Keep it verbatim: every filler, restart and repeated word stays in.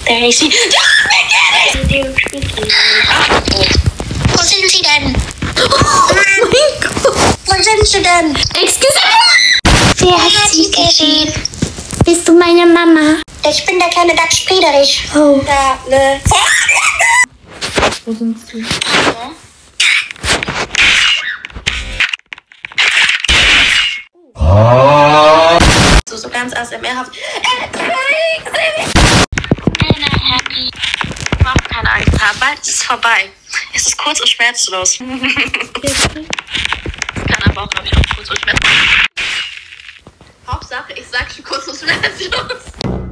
Daisy. Wo sind Sie denn? Oh mein Gott. Wo sind Sie denn? Excuse me. Wer hat Sie gesehen? Bist du meine Mama? Ich bin der kleine Dachs Friedrich. Oh. Da, ne. Wo sind Sie? So, so ganz A S M R-haft. Happy. Mach keine Angst haben. Bald ist es vorbei. Es ist kurz und schmerzlos. Kann aber auch, glaube ich, auch kurz und schmerzlos. Hauptsache, ich sag schon kurz und schmerzlos.